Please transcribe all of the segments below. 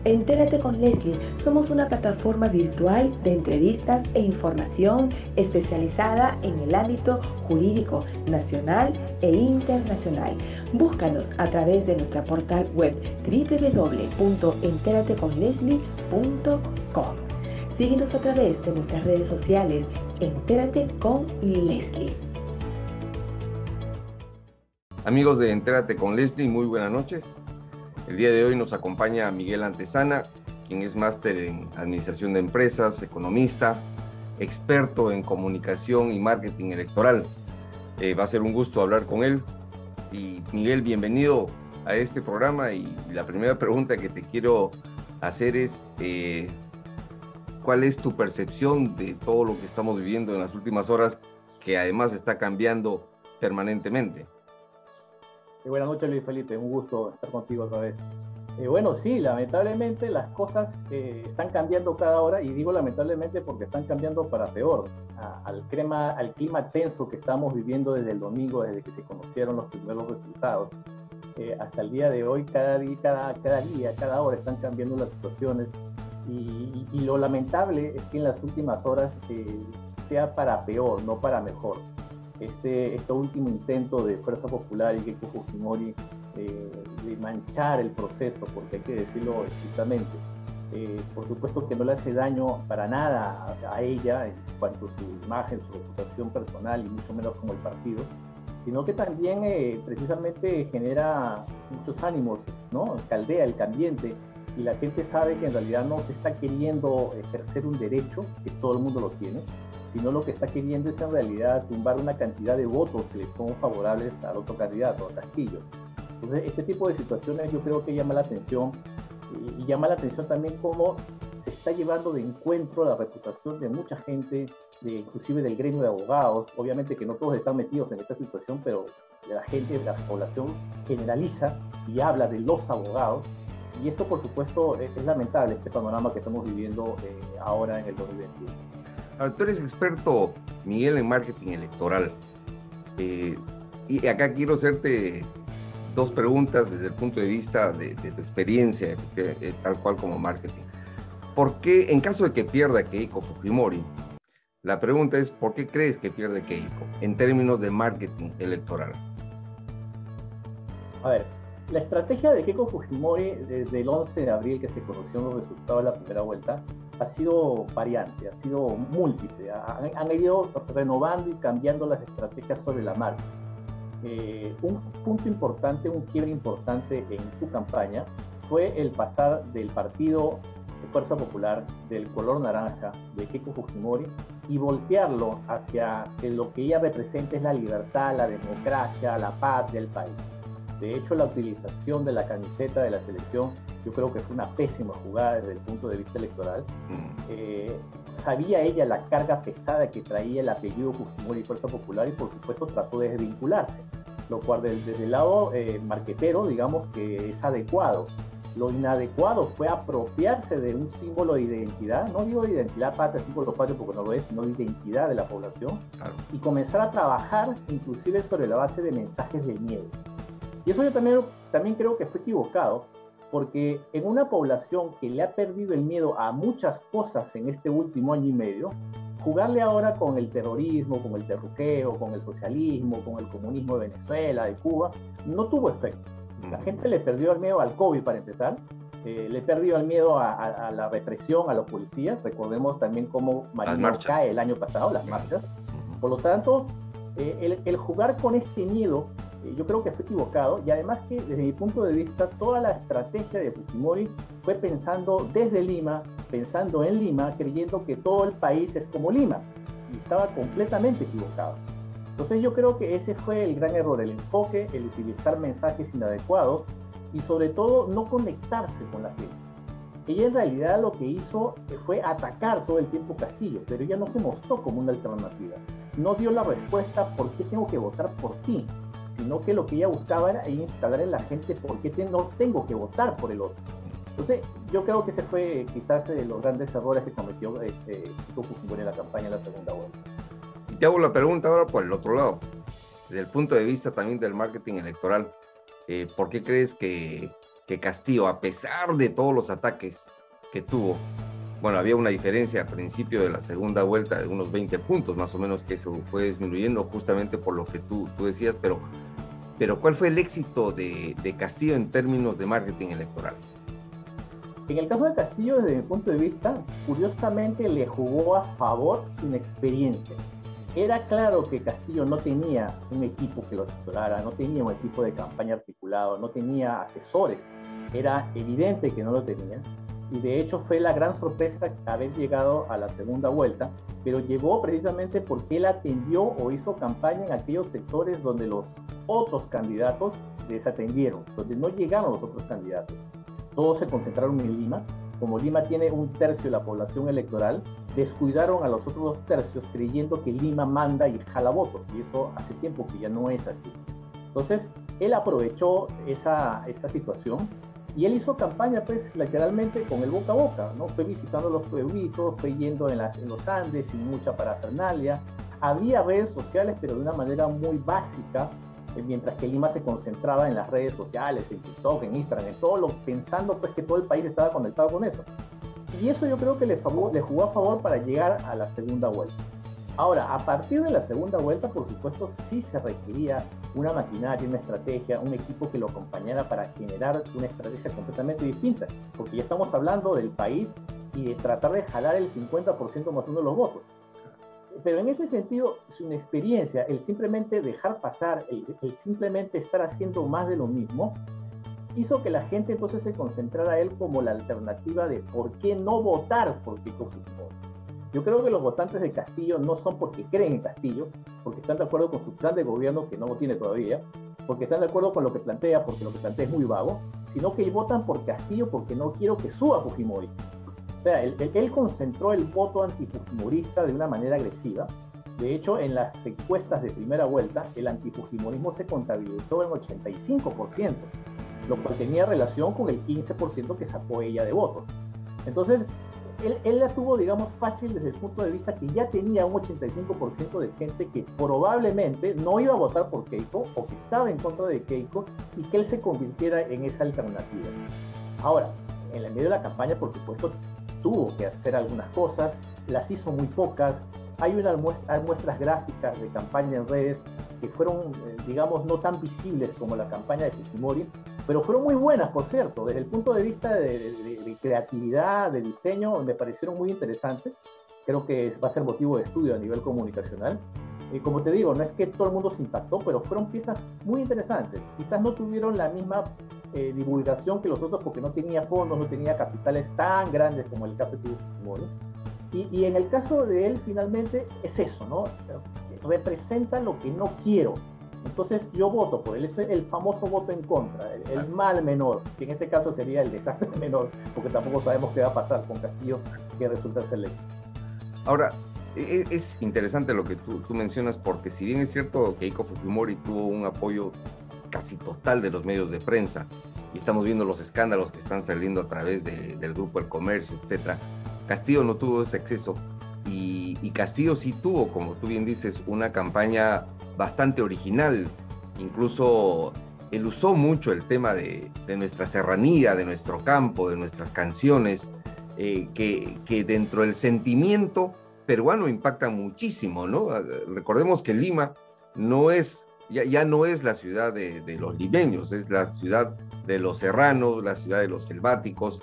Entérate con Leslie. Somos una plataforma virtual de entrevistas e información especializada en el ámbito jurídico nacional e internacional. Búscanos a través de nuestra portal web www.enterateconleslie.com. Síguenos a través de nuestras redes sociales. Entérate con Leslie. Amigos de Entérate con Leslie, muy buenas noches. El día de hoy nos acompaña Miguel Antezana, quien es máster en Administración de Empresas, economista, experto en comunicación y marketing electoral. Va a ser un gusto hablar con él. Y Miguel, bienvenido a este programa. Y la primera pregunta que te quiero hacer es, ¿cuál es tu percepción de todo lo que estamos viviendo en las últimas horas, que además está cambiando permanentemente? Buenas noches, Luis Felipe, un gusto estar contigo otra vez. Bueno, sí, lamentablemente las cosas están cambiando cada hora, y digo lamentablemente porque están cambiando para peor. Al clima tenso que estamos viviendo desde el domingo, desde que se conocieron los primeros resultados, hasta el día de hoy, cada día, cada hora están cambiando las situaciones, y lo lamentable es que en las últimas horas sea para peor, no para mejor. Este último intento de Fuerza Popular y Keiko Fujimori de manchar el proceso, porque hay que decirlo explícitamente, por supuesto que no le hace daño para nada a ella en cuanto a su imagen, su reputación personal, y mucho menos como el partido, sino que también precisamente genera muchos ánimos, ¿no? Caldea el ambiente, y la gente sabe que en realidad no se está queriendo ejercer un derecho, que todo el mundo lo tiene, sino lo que está queriendo es en realidad tumbar una cantidad de votos que le son favorables al otro candidato, a Castillo. Entonces, este tipo de situaciones yo creo que llama la atención, y llama la atención también cómo se está llevando de encuentro la reputación de mucha gente, inclusive del gremio de abogados. Obviamente que no todos están metidos en esta situación, pero la gente, la población generaliza y habla de los abogados, y esto por supuesto es lamentable, este panorama que estamos viviendo ahora en el 2021. Ahora, tú eres experto, Miguel, en marketing electoral. Y acá quiero hacerte dos preguntas desde el punto de vista de tu experiencia, tal cual como marketing. ¿Por qué, en caso de que pierda Keiko Fujimori, la pregunta es, ¿por qué crees que pierde Keiko en términos de marketing electoral? A ver, la estrategia de Keiko Fujimori desde el 11 de abril, que se conocieron los resultados de la primera vuelta, ha sido variante, ha sido múltiple. Han ido renovando y cambiando las estrategias sobre la marcha. Un punto importante, un quiebre importante en su campaña fue el pasar del partido de Fuerza Popular, del color naranja de Keiko Fujimori, y voltearlo hacia lo que ella representa, es la libertad, la democracia, la paz del país. De hecho, la utilización de la camiseta de la selección, yo creo que fue una pésima jugada desde el punto de vista electoral. Sabía ella la carga pesada que traía el apellido Fujimori y Fuerza Popular, y por supuesto trató de desvincularse, lo cual desde el lado marquetero, digamos que es adecuado. Lo inadecuado fue apropiarse de un símbolo de identidad, no digo de identidad patria, símbolo patrio porque no lo es, sino de identidad de la población, claro, y comenzar a trabajar inclusive sobre la base de mensajes del miedo. Y eso yo también creo que fue equivocado, porque en una población que le ha perdido el miedo a muchas cosas en este último año y medio, jugarle ahora con el terrorismo, con el terruqueo, con el socialismo, con el comunismo de Venezuela, de Cuba, no tuvo efecto. La gente le perdió el miedo al COVID, para empezar, le perdió el miedo a la represión, a los policías. Recordemos también cómo Marino cae el año pasado, las marchas. Por lo tanto, el jugar con este miedo yo creo que fue equivocado, y además que desde mi punto de vista toda la estrategia de Fujimori fue pensando desde Lima, pensando en Lima, creyendo que todo el país es como Lima, y estaba completamente equivocado. Entonces yo creo que ese fue el gran error, el enfoque, el utilizar mensajes inadecuados, y sobre todo no conectarse con la gente. Ella en realidad lo que hizo fue atacar todo el tiempo Castillo, pero ella no se mostró como una alternativa, no dio la respuesta ¿por qué tengo que votar por ti?, sino que lo que ella buscaba era instalar en la gente por qué no tengo que votar por el otro. Entonces, yo creo que ese fue quizás los grandes errores que cometió Keiko Fujimori en la campaña en la segunda vuelta. Y te hago la pregunta ahora por el otro lado, desde el punto de vista también del marketing electoral. ¿Por qué crees que que Castillo, a pesar de todos los ataques que tuvo, bueno, había una diferencia al principio de la segunda vuelta de unos 20 puntos, más o menos, que eso fue disminuyendo justamente por lo que tú decías, pero ¿cuál fue el éxito de Castillo en términos de marketing electoral? En el caso de Castillo, desde mi punto de vista, curiosamente le jugó a favor sin experiencia. Era claro que Castillo no tenía un equipo que lo asesorara, no tenía un equipo de campaña articulado, no tenía asesores. Era evidente que no lo tenía. Y de hecho fue la gran sorpresa haber llegado a la segunda vuelta, pero llegó precisamente porque él atendió o hizo campaña en aquellos sectores donde los otros candidatos desatendieron, donde no llegaron los otros candidatos. Todos se concentraron en Lima. Como Lima tiene 1/3 de la población electoral, descuidaron a los otros 2 tercios creyendo que Lima manda y jala votos, y eso hace tiempo que ya no es así. Entonces, él aprovechó esa situación y él hizo campaña, pues, literalmente con el boca a boca, ¿no? Fue visitando los pueblitos, fue yendo en los Andes sin mucha parafernalia. Había redes sociales, pero de una manera muy básica, mientras que Lima se concentraba en las redes sociales, en TikTok, en Instagram, en todo lo, pensando pues que todo el país estaba conectado con eso. Y eso yo creo que le jugó a favor para llegar a la segunda vuelta. Ahora, a partir de la segunda vuelta, por supuesto, sí se requería una maquinaria, una estrategia, un equipo que lo acompañara para generar una estrategia completamente distinta, porque ya estamos hablando del país y de tratar de jalar el 50% más uno de los votos. Pero en ese sentido, sin experiencia, el simplemente dejar pasar, el simplemente estar haciendo más de lo mismo, hizo que la gente entonces se concentrara a él como la alternativa de por qué no votar por Keiko Fujimori. Yo creo que los votantes de Castillo no son porque creen en Castillo, porque están de acuerdo con su plan de gobierno, que no lo tiene todavía, porque están de acuerdo con lo que plantea, porque lo que plantea es muy vago, sino que votan por Castillo porque no quiero que suba Fujimori. O sea, él concentró el voto antifujimorista de una manera agresiva. De hecho, en las encuestas de primera vuelta, el antifujimorismo se contabilizó en 85%, lo cual tenía relación con el 15% que sacó ella de votos. Entonces, él la tuvo, digamos, fácil desde el punto de vista que ya tenía un 85% de gente que probablemente no iba a votar por Keiko o que estaba en contra de Keiko, y que él se convirtiera en esa alternativa. Ahora, en el medio de la campaña, por supuesto, tuvo que hacer algunas cosas, las hizo muy pocas. Hay muestras gráficas de campaña en redes que fueron, digamos, no tan visibles como la campaña de Fujimori, pero fueron muy buenas, por cierto. Desde el punto de vista de creatividad, de diseño, me parecieron muy interesantes. Creo que va a ser motivo de estudio a nivel comunicacional. Como te digo, no es que todo el mundo se impactó, pero fueron piezas muy interesantes. Quizás no tuvieron la misma divulgación que los otros porque no tenía fondos, no tenía capitales tan grandes como el caso de Fujimori. Y en el caso de él, finalmente, es eso, ¿no? Representa lo que no quiero. Entonces yo voto por él, es el famoso voto en contra, el mal menor, que en este caso sería el desastre menor, porque tampoco sabemos qué va a pasar con Castillo, que resulta ser electo. Ahora, es interesante lo que tú mencionas, porque si bien es cierto que Keiko Fujimori tuvo un apoyo casi total de los medios de prensa, y estamos viendo los escándalos que están saliendo a través del Grupo El Comercio, etc., Castillo no tuvo ese acceso, y Castillo sí tuvo, como tú bien dices, una campaña bastante original. Incluso él usó mucho el tema de nuestra serranía, de nuestro campo, de nuestras canciones, que dentro del sentimiento peruano impactan muchísimo, ¿no? Recordemos que Lima no es, ya no es la ciudad de los limeños, es la ciudad de los serranos, la ciudad de los selváticos,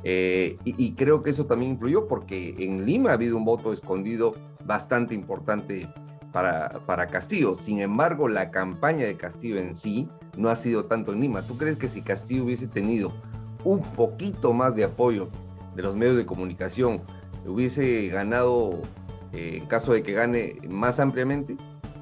y creo que eso también influyó, porque en Lima ha habido un voto escondido bastante importante para Castillo. Sin embargo, la campaña de Castillo en sí no ha sido tanto en Lima. ¿Tú crees que si Castillo hubiese tenido un poquito más de apoyo de los medios de comunicación, hubiese ganado, en caso de que gane, más ampliamente?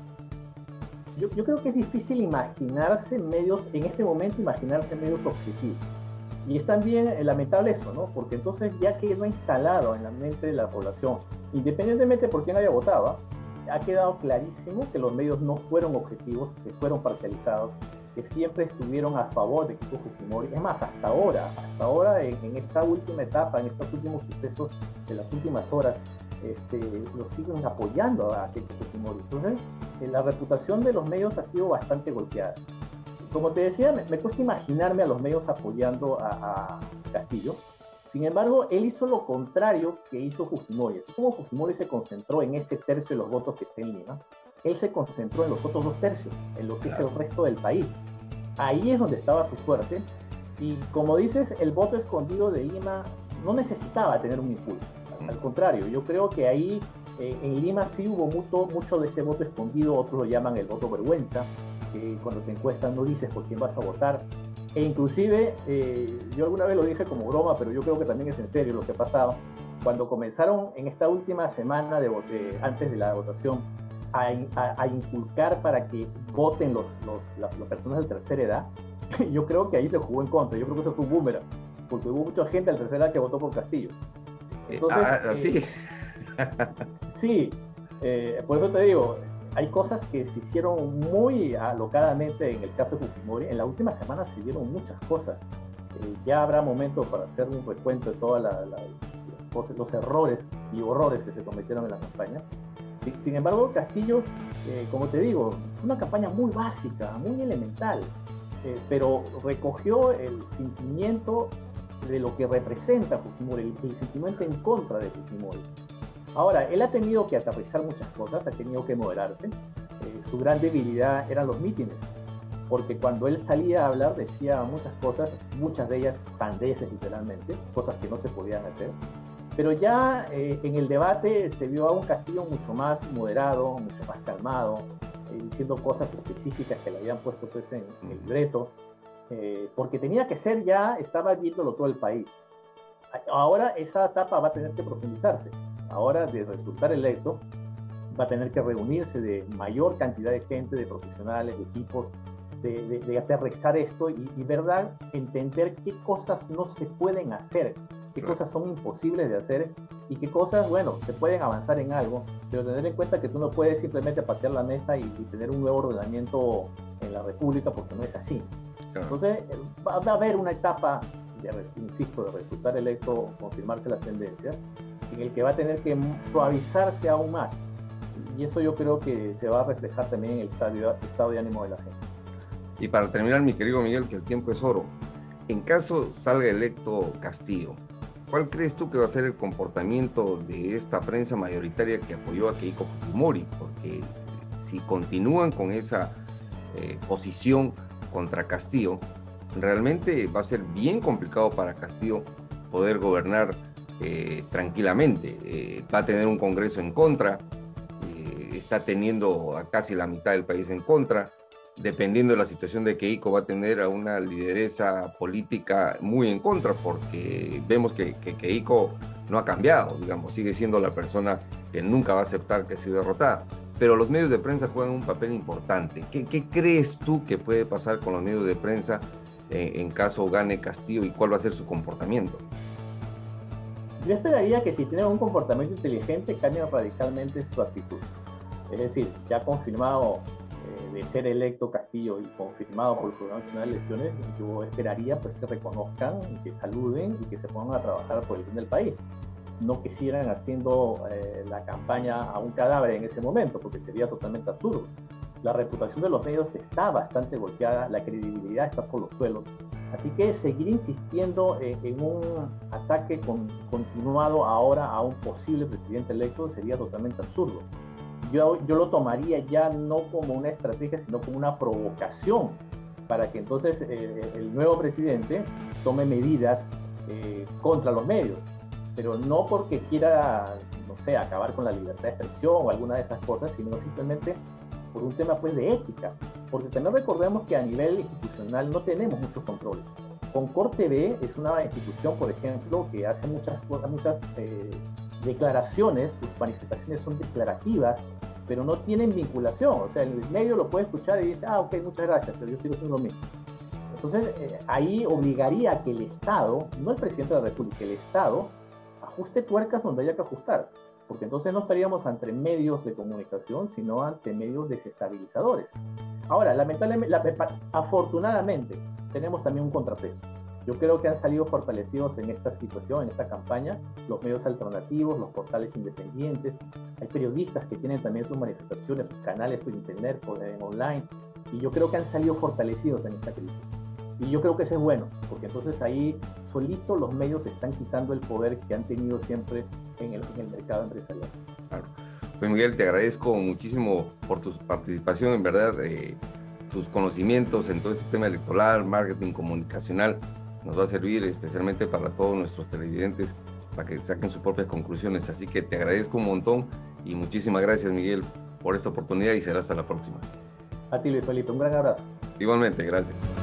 Yo creo que es difícil imaginarse medios, en este momento imaginarse medios objetivos. Y es también lamentable eso, ¿no? Porque entonces ya quedó instalado en la mente de la población, independientemente por quién haya votado, ha quedado clarísimo que los medios no fueron objetivos, que fueron parcializados, que siempre estuvieron a favor de Keiko Fujimori. Es más, hasta ahora en esta última etapa, en estos últimos sucesos de las últimas horas, lo siguen apoyando a Keiko Fujimori. Entonces, la reputación de los medios ha sido bastante golpeada. como te decía, me cuesta imaginarme a los medios apoyando a Castillo. Sin embargo, él hizo lo contrario que hizo Fujimori. Así como Fujimori se concentró en ese tercio de los votos que está en Lima, él se concentró en los otros 2 tercios, en lo que es el resto del país. Ahí es donde estaba su fuerte. Y como dices, el voto escondido de Lima no necesitaba tener un impulso. Al contrario, yo creo que ahí en Lima sí hubo mucho de ese voto escondido, otros lo llaman el voto vergüenza, que cuando te encuestan no dices por quién vas a votar. E inclusive, yo alguna vez lo dije como broma, pero yo creo que también es en serio lo que pasaba. Cuando comenzaron en esta última semana antes de la votación a inculcar para que voten las personas de tercera edad, yo creo que ahí se jugó en contra. Yo creo que eso fue un boomerang, porque hubo mucha gente de tercera edad que votó por Castillo. Entonces, sí. Sí, por eso te digo, hay cosas que se hicieron muy alocadamente en el caso de Fujimori. En la última semana se dieron muchas cosas. Ya habrá momento para hacer un recuento de todos los errores y horrores que se cometieron en la campaña. Sin embargo, Castillo, como te digo, fue una campaña muy básica, muy elemental, pero recogió el sentimiento de lo que representa Fujimori, el sentimiento en contra de Fujimori. Ahora, él ha tenido que aterrizar muchas cosas, ha tenido que moderarse. Su gran debilidad eran los mítines, porque cuando él salía a hablar decía muchas cosas, muchas de ellas sandeces literalmente, cosas que no se podían hacer. Pero ya en el debate se vio a un Castillo mucho más moderado, mucho más calmado, diciendo cosas específicas que le habían puesto pues, en el libreto, porque tenía que ser ya, estaba viéndolo todo el país. Ahora esa etapa va a tener que profundizarse. Ahora, de resultar electo, va a tener que reunirse de mayor cantidad de gente, de profesionales, de equipos, de aterrizar esto y verdad, entender qué cosas no se pueden hacer, qué cosas son imposibles de hacer y qué cosas, bueno, se pueden avanzar en algo, pero tener en cuenta que tú no puedes simplemente patear la mesa y tener un nuevo ordenamiento en la República, porque no es así. Entonces, va a haber una etapa, insisto, de resultar electo, confirmarse las tendencias, en el que va a tener que suavizarse aún más. Y eso yo creo que se va a reflejar también en el estado de ánimo de la gente. Y para terminar, mi querido Miguel, que el tiempo es oro, en caso salga electo Castillo, ¿cuál crees tú que va a ser el comportamiento de esta prensa mayoritaria que apoyó a Keiko Fujimori? Porque si continúan con esa posición contra Castillo, realmente va a ser bien complicado para Castillo poder gobernar tranquilamente. Va a tener un Congreso en contra, está teniendo a casi la mitad del país en contra. Dependiendo de la situación de Keiko, va a tener a una lideresa política muy en contra, porque vemos que Keiko no ha cambiado, digamos, sigue siendo la persona que nunca va a aceptar que ha sido derrotada. Pero los medios de prensa juegan un papel importante. ¿Qué crees tú que puede pasar con los medios de prensa en caso gane Castillo y cuál va a ser su comportamiento? Yo esperaría que si tienen un comportamiento inteligente cambien radicalmente su actitud. Es decir, ya confirmado de ser electo Castillo y confirmado por el Tribunal Nacional de Elecciones, yo esperaría pues, que reconozcan, que saluden y que se pongan a trabajar por el bien del país. No que sigan haciendo la campaña a un cadáver en ese momento, porque sería totalmente absurdo. La reputación de los medios está bastante golpeada, la credibilidad está por los suelos. Así que seguir insistiendo en un ataque continuado ahora a un posible presidente electo sería totalmente absurdo. Yo lo tomaría ya no como una estrategia, sino como una provocación para que entonces el nuevo presidente tome medidas contra los medios, pero no porque quiera, no sé, acabar con la libertad de expresión o alguna de esas cosas, sino simplemente por un tema pues de ética, porque también recordemos que a nivel institucional no tenemos muchos controles. Concord TV es una institución, por ejemplo, que hace muchas declaraciones, sus manifestaciones son declarativas, pero no tienen vinculación. O sea, el medio lo puede escuchar y dice, ok, muchas gracias, pero yo sigo haciendo lo mismo. Entonces, ahí obligaría a que el Estado, no el presidente de la República, el Estado, ajuste tuercas donde haya que ajustar, porque entonces no estaríamos ante medios de comunicación, sino ante medios desestabilizadores. Ahora, lamentablemente, afortunadamente, tenemos también un contrapeso. Yo creo que han salido fortalecidos en esta situación, en esta campaña, los medios alternativos, los portales independientes. Hay periodistas que tienen también sus manifestaciones, sus canales por internet, online. y yo creo que han salido fortalecidos en esta crisis. Y yo creo que eso es bueno, porque entonces ahí solito los medios están quitando el poder que han tenido siempre en el mercado empresarial. Claro. Pues Miguel, te agradezco muchísimo por tu participación, en verdad, tus conocimientos en todo este tema electoral, marketing comunicacional, nos va a servir especialmente para todos nuestros televidentes, para que saquen sus propias conclusiones. Así que te agradezco un montón y muchísimas gracias, Miguel, por esta oportunidad y será hasta la próxima. A ti, Luis Felipe, un gran abrazo. Igualmente, gracias.